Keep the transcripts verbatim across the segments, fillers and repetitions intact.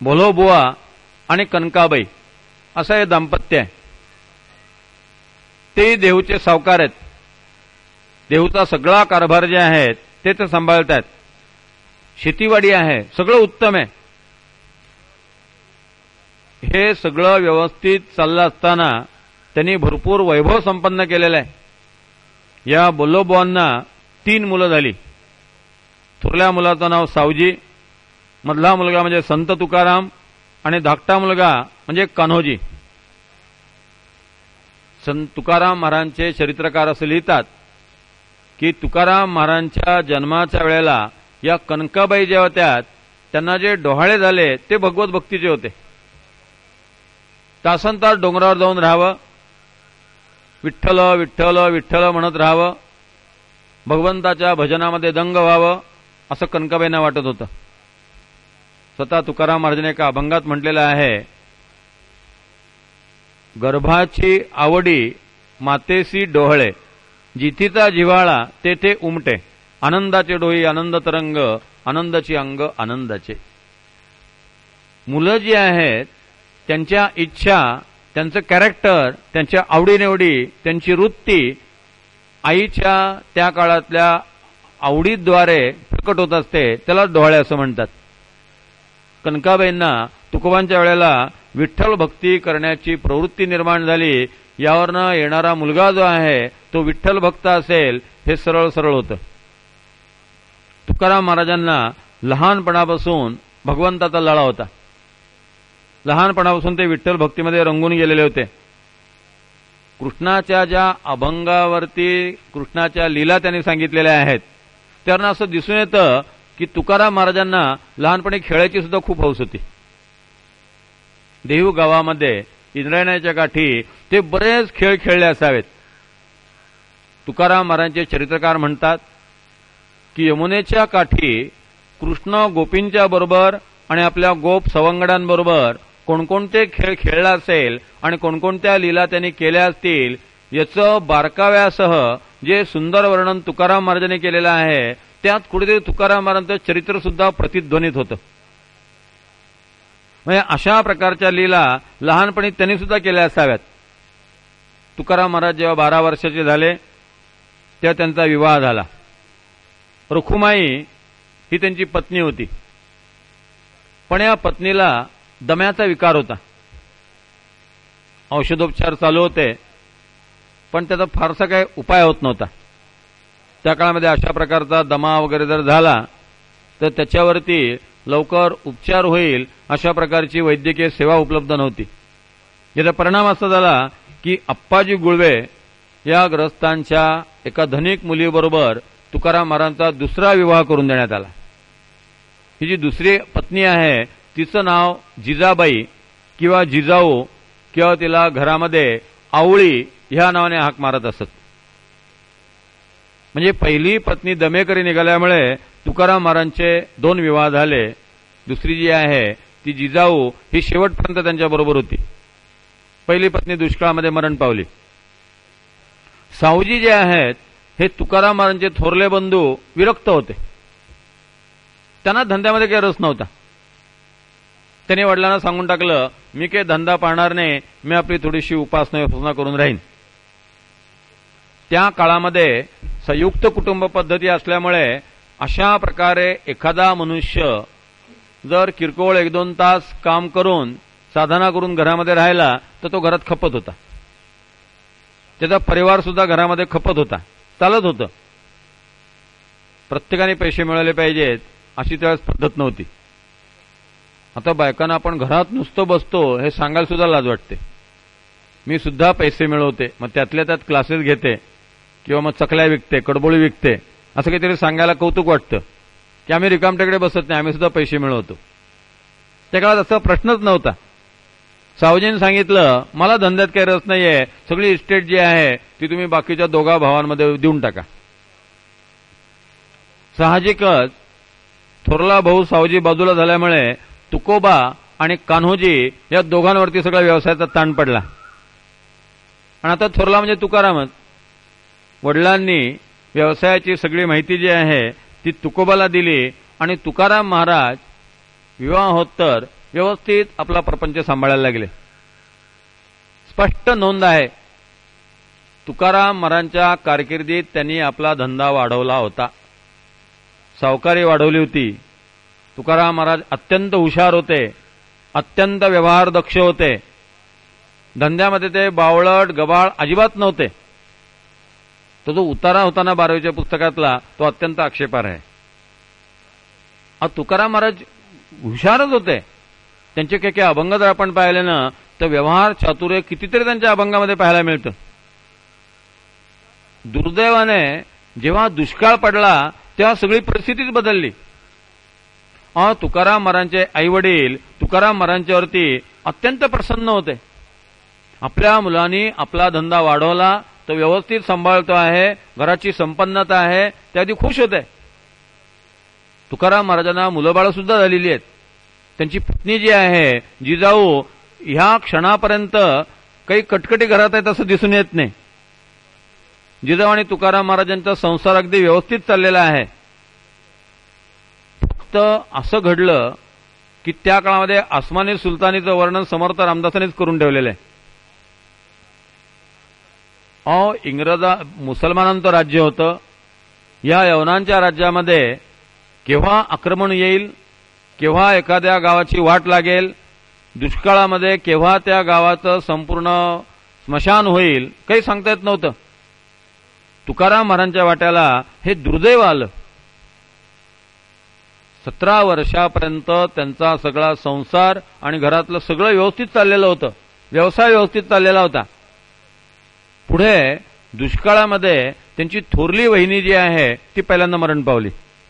भोलोबुवा आणि कनकाबाई असं हे दाम्पत्य आहे. ते देहूचे सावकार आहेत. देहूचा सगळा कारभार जे आहे ते ते सांभाळतात. शेतीवाडी आहे, सगळं उत्तम आहे. हे सगळं व्यवस्थित चाललं असताना त्यांनी भरपूर वैभव संपन्न केलेलं आहे. या भोलोबुवांना तीन मुलं झाली. थोरल्या मुलाचं नाव सावजी, मधला मुलगा म्हणजे संत तुकाराम आणि धाकटा मुलगा म्हणजे कान्होजी. संत तुकाराम महाराजांचे चरित्रकार असे लिहितात की तुकाराम महाराजांच्या जन्माच्या वेळेला या कनकाबाई ज्या होत्या त्यांना जे डोहाळे झाले ते भगवत भक्तीचे होते. तासन तास डोंगरावर जाऊन राहावं, विठ्ठल विठ्ठल विठ्ठल म्हणत राहावं, भगवंताच्या भजनामध्ये दंग व्हावं असं कनकाबाईंना वाटत होतं. स्वतः तुकाराम महाराजांनी एका अभंगात म्हटलेलं आहे, गर्भाची आवडी मातेसी डोहळे, जिथीचा जिव्हाळा तेथे उमटे, आनंदाचे डोही आनंद तरंग, आनंदाची अंग आनंदाचे. मुलं जी आहेत त्यांच्या इच्छा, त्यांचं कॅरेक्टर, त्यांच्या आवडीनिवडी, त्यांची वृत्ती आईच्या त्या काळातल्या आवडीद्वारे प्रकट होत असते. त्याला डोहाळे असं म्हणतात. कनकाबाईंना तुकोबांच्या वेळेला विठ्ठल भक्ती करण्याची प्रवृत्ती निर्माण झाली. यावरनं येणारा मुलगा जो आहे तो विठ्ठल भक्त असेल हे सरळ सरळ होतं. तुकाराम महाराजांना लहानपणापासून भगवंताचा लळा होता. लहानपणापासून ते विठ्ठल भक्तीमध्ये रंगून गेलेले होते. कृष्णाच्या ज्या अभंगावरती कृष्णाच्या लीला त्यांनी सांगितलेल्या आहेत त्यांना असं दिसून येतं की तुकाराम महाराजांना लहानपणी खेळायची सुद्धा खूप हौस होती. देहू गावामध्ये इंद्रायणाच्या काठी ते बरेच खेळ खेळले असावेत. तुकाराम महाराजांचे चरित्रकार म्हणतात की यमुनेच्या काठी कृष्ण गोपींच्या बरोबर आणि आपल्या गोप सवंगडांबरोबर कोणकोणते खेळ खेळला असेल आणि कोणकोणत्या लीला त्यांनी केल्या असतील याचं बारकाव्यासह जे सुंदर वर्णन तुकाराम महाराजांनी केलेलं आहे त्यात कुठेतरी तुकाराम महाराजांचं चरित्र सुद्धा प्रतिध्वनित होतं. म्हणजे अशा प्रकारच्या लीला लहानपणी त्यांनी सुद्धा केल्या असाव्यात. तुकाराम महाराज जेव्हा बारा वर्षाचे झाले तेव्हा त्यांचा विवाह झाला. रखुमाई ही त्यांची पत्नी होती. पण या पत्नीला दम्याचा विकार होता. औषधोपचार चालू होते पण त्याचा फारसा काही उपाय होत नव्हता. त्या काळामध्ये अशा प्रकारचा दमा वगैरे जर झाला तर त्याच्यावरती लवकर उपचार होईल अशा प्रकारची वैद्यकीय सेवा उपलब्ध नव्हती. याचा परिणाम असा झाला की अप्पाजी गुळवे या ग्रस्तांच्या एका धनिक मुलीबरोबर तुकाराम महाराजांचा दुसरा विवाह करून देण्यात आला. ही जी दुसरी पत्नी आहे तिचं नाव जिजाबाई किंवा जिजाऊ किंवा तिला घरामध्ये आवळी ह्या नावाने हाक मारत असत. म्हणजे पहिली पत्नी दमेकरी निघाल्यामुळे तुकाराम महाराजांचे दोन विवाह झाले. दुसरी जी आहे ती जिजाऊ ही शेवटपर्यंत त्यांच्याबरोबर होती. पहिली पत्नी दुष्काळामध्ये मरण पावली. सावजी जे आहेत हे तुकाराम महाराजांचे थोरले बंधू विरक्त होते. त्यांना धंद्यामध्ये काही रस नव्हता. त्यांनी वडिलांना सांगून टाकलं मी काही धंदा पाहणार नाही, मी आपली थोडीशी उपासना उपासना करून राहीन. त्या काळामध्ये संयुक्त कुटुंब पद्धती असल्यामुळे अशा प्रकारे एखादा मनुष्य जर किरकोळ एक दोन तास काम करून साधना करून घरामध्ये राहिला तर तो घरात खपत होता. त्याचा परिवार सुद्धा घरामध्ये खपत होता, चालत होतं. प्रत्येकाने पैसे मिळवले पाहिजेत अशी त्यावेळेस पद्धत नव्हती. आता बायकांना आपण घरात नुसतं बसतो हे सांगायला सुद्धा लाज वाटते. मी सुद्धा पैसे मिळवते, मग त्यातल्या त्यात क्लासेस घेते किंवा मग चकल्या विकते, कडबोळी विकते, असं काहीतरी सांगायला कौतुक वाटतं की आम्ही रिकामटेकडे बसत नाही, आम्ही सुद्धा पैसे मिळवतो. त्या काळात असा प्रश्नच नव्हता. सावजीने सांगितलं मला धंद्यात काही रस नाहीये, सगळी इस्टेट जी आहे ती तुम्ही बाकीच्या दोघा भावांमध्ये देऊन टाका. साहजिकच थोरला भाऊ सावजी बाजूला झाल्यामुळे तुकोबा आणि कान्होजी या दोघांवरती सगळा व्यवसायाचा ताण पडला. आणि आता थोरला म्हणजे तुकारामच. वडिलांनी व्यवसायाची सगळी माहिती जी आहे ती तुकोबाला दिली आणि तुकाराम महाराज विवाह होत तर व्यवस्थित आपला प्रपंच सांभाळायला लागले. स्पष्ट नोंद आहे, तुकाराम महाराजांच्या कारकिर्दीत त्यांनी आपला धंदा वाढवला होता, सावकारी वाढवली होती. तुकाराम महाराज अत्यंत हुशार होते, अत्यंत व्यवहार दक्ष होते. धंद्यामध्ये ते बावळट गबाळ अजिबात नव्हते. तो जो उतारा होता ना बारावीच्या पुस्तकातला, तो अत्यंत आक्षेपार्ह आहे. तुकाराम महाराज हुशारच होते. त्यांचे काही काही अभंग जर आपण पाहिले ना, तर व्यवहार चातुर्य कितीतरी त्यांच्या अभंगामध्ये पाहायला मिळतं. दुर्दैवाने जेव्हा दुष्काळ पडला तेव्हा सगळी परिस्थितीच बदलली. अ तुकाराम महाराजांचे आई वडील तुकाराम महाराजांच्यावरती अत्यंत प्रसन्न होते. आपल्या मुलांनी आपला धंदा वाढवला, तो व्यवस्थित सांभाळतो आहे, घराची संपन्नता आहे, त्याआधी खुश होते. तुकाराम महाराजांना मुलंबाळं सुद्धा झालेली आहेत. त्यांची पत्नी जी आहे जिजाऊ, ह्या क्षणापर्यंत काही कटकटी घरात आहेत असं दिसून येत नाही. जिजाऊ आणि तुकाराम महाराजांचा संसार अगदी व्यवस्थित चाललेला आहे. फक्त असं घडलं की त्या काळामध्ये आसमानी सुलतानीचं वर्णन समर्थ रामदासांनीच करून ठेवलेलं आहे. अहो, इंग्रजा मुसलमानांचं राज्य होतं. या यवनांच्या राज्यामध्ये केव्हा आक्रमण येईल, केव्हा एखाद्या गावाची वाट लागेल, दुष्काळामध्ये केव्हा त्या गावाचं संपूर्ण स्मशान होईल, काही सांगता येत नव्हतं. तुकाराम महाराजांच्या वाट्याला हे दुर्दैव आलं. सतरा वर्षापर्यंत त्यांचा सगळा संसार आणि घरातलं सगळं व्यवस्थित चाललेलं होतं, व्यवसाय व्यवस्थित चाललेला होता. पुढे दुष्काळामध्ये त्यांची थोरली वहिनी जी आहे ती पहिल्यांदा मरण पावली.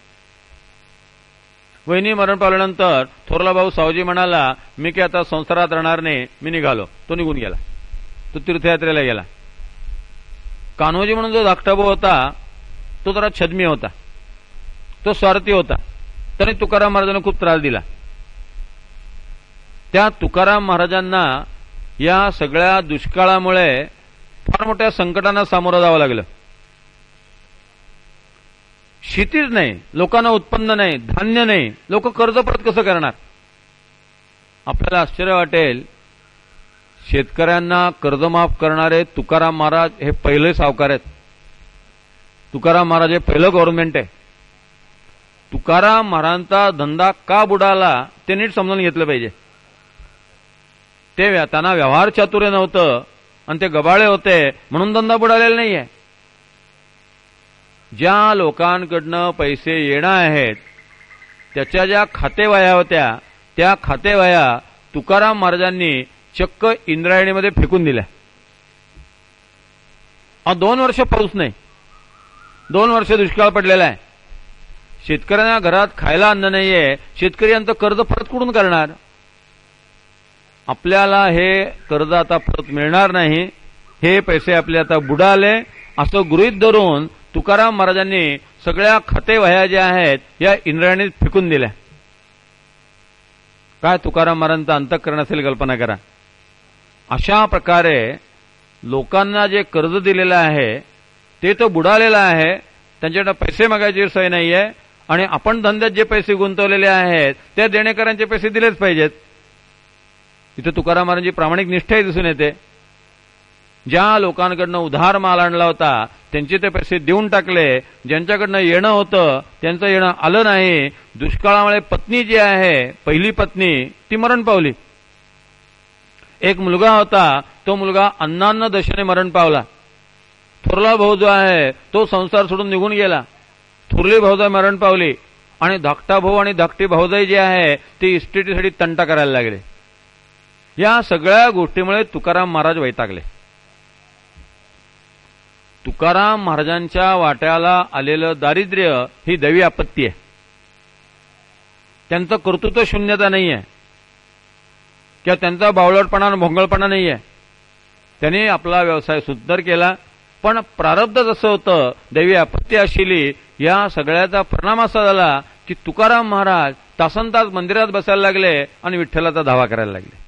वहिनी मरण पावल्यानंतर थोरला भाऊ सावजी म्हणाला, मी की आता संसारात राहणार नाही, मी निघालो. तो निघून गेला, तो तीर्थयात्रेला गेला. कान्होजी म्हणून जो धाकटा भाऊ होता तो जरा छद्मी होता, तो स्वार्थी होता. त्याने तुकाराम महाराजांना खूप त्रास दिला. त्या तुकाराम महाराजांना या सगळ्या दुष्काळामुळे फार मोठ्या संकटांना सामोरं जावं लागलं. शेतीच नाही, लोकांना उत्पन्न नाही, धान्य नाही, लोक कर्ज परत कसं करणार? आपल्याला आश्चर्य वाटेल, शेतकऱ्यांना कर्जमाफ करणारे तुकाराम महाराज हे पहिले सावकार आहेत. तुकाराम महाराज हे पहिलं गव्हर्नमेंट आहे. तुकाराम महाराजांचा धंदा का बुडाला ते नीट समजून घेतलं पाहिजे. ते त्यांना व्यवहार चातुर्य नव्हतं आणि ते गबाळे होते म्हणून धंदा बुडालेला नाहीये. ज्या लोकांकडनं पैसे येणं आहेत त्याच्या ज्या खातेवह्या होत्या त्या खातेवह्या तुकाराम महाराजांनी चक्क इंद्रायणीमध्ये फेकून दिल्या. दोन वर्ष पाऊस नाही, दोन वर्ष दुष्काळ पडलेला आहे. शेतकऱ्यांना घरात खायला अन्न नाहीये, शेतकरी यांचं कर्ज परत कुठून करणार? आपल्याला हे कर्ज आता परत मिळणार नाही, हे पैसे आपले आता बुडाले असं गृहीत धरून तुकाराम महाराजांनी सगळ्या खातेवह्या ज्या आहेत या इंद्रायणीत फेकून दिल्या. काय तुकाराम महाराजांचं अंतःकरण असेल कल्पना करा. अशा प्रकारे लोकांना जे कर्ज दिलेलं आहे ते तो बुडालेलं आहे, त्यांच्याकडे पैसे मागायची सोय नाहीये आणि आपण धंद्यात जे पैसे गुंतवलेले आहेत ते देणेकरांचे पैसे दिलेच पाहिजेत. इथे तुकाराम महाराजांची प्रामाणिक निष्ठाही दिसून येते. ज्या लोकांकडनं उधार माल आणला होता त्यांचे ते पैसे देऊन टाकले, ज्यांच्याकडनं येणं होतं त्यांचं येणं आलं नाही. दुष्काळामुळे पत्नी जी आहे पहिली पत्नी ती मरण पावली. एक मुलगा होता, तो मुलगा अन्नान्न दशेने मरण पावला. थोरला भाऊ जो आहे तो संसार सोडून निघून गेला. थोरली भाऊजाई मरण पावली आणि धाकटा भाऊ आणि धाकटी भाऊजाई जी आहे ती इस्टेटीसाठी तंटा करायला लागले. या सगळ्या गोष्टीमुळे तुकाराम महाराज वैतागले. तुकाराम महाराजांच्या वाट्याला आलेलं दारिद्र्य ही दैवी आपत्ती आहे. त्यांचं कर्तृत्व शून्यता नाहीये किंवा त्यांचा बावळटपणा भोंगळपणा नाहीये. त्यांनी आपला व्यवसाय सुंदर केला, पण प्रारब्ध जसं होतं, दैवी आपत्ती असलेली या सगळ्याचा परिणाम असा झाला की तुकाराम महाराज तासनतास मंदिरात बसायला लागले आणि विठ्ठलाचा धावा करायला लागले.